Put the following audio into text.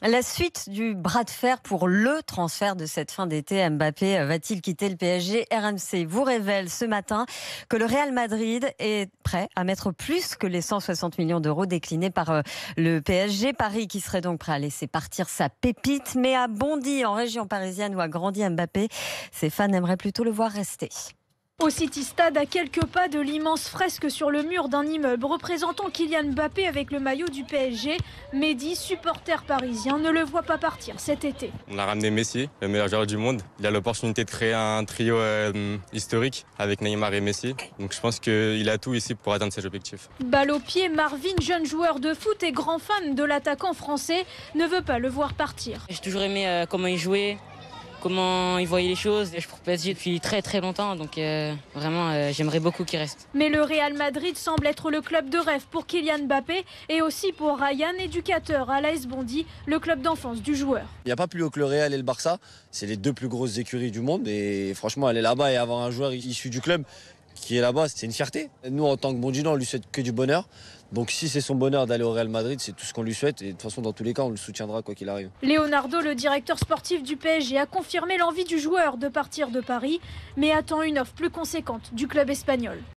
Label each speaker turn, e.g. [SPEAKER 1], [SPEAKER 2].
[SPEAKER 1] La suite du bras de fer pour le transfert de cette fin d'été. Mbappé va-t-il quitter le PSG? RMC vous révèle ce matin que le Real Madrid est prêt à mettre plus que les 160 millions d'euros déclinés par le PSG. Paris qui serait donc prêt à laisser partir sa pépite. Mais à Bondy, en région parisienne où a grandi Mbappé, ses fans aimeraient plutôt le voir rester.
[SPEAKER 2] Au City Stade, à quelques pas de l'immense fresque sur le mur d'un immeuble représentant Kylian Mbappé avec le maillot du PSG, Mehdi, supporter parisien, ne le voit pas partir cet été.
[SPEAKER 3] On a ramené Messi, le meilleur joueur du monde. Il a l'opportunité de créer un trio historique avec Neymar et Messi. Donc je pense qu'il a tout ici pour atteindre ses objectifs.
[SPEAKER 2] Balle au pied, Marvin, jeune joueur de foot et grand fan de l'attaquant français, ne veut pas le voir partir.
[SPEAKER 4] J'ai toujours aimé comment il jouait, comment il voyait les choses. Je suis pour PSG depuis très très longtemps, donc vraiment j'aimerais beaucoup qu'il reste.
[SPEAKER 2] Mais le Real Madrid semble être le club de rêve pour Kylian Mbappé et aussi pour Ryan, éducateur à l'AS Bondy, le club d'enfance du joueur.
[SPEAKER 5] Il n'y a pas plus haut que le Real et le Barça, c'est les deux plus grosses écuries du monde et franchement aller là-bas et avoir un joueur issu du club qui est là-bas, c'est une fierté. Nous en tant que Bondinois, on lui souhaite que du bonheur. Donc si c'est son bonheur d'aller au Real Madrid, c'est tout ce qu'on lui souhaite et de toute façon dans tous les cas on le soutiendra quoi qu'il arrive.
[SPEAKER 2] Leonardo, le directeur sportif du PSG, a confirmé l'envie du joueur de partir de Paris, mais attend une offre plus conséquente du club espagnol.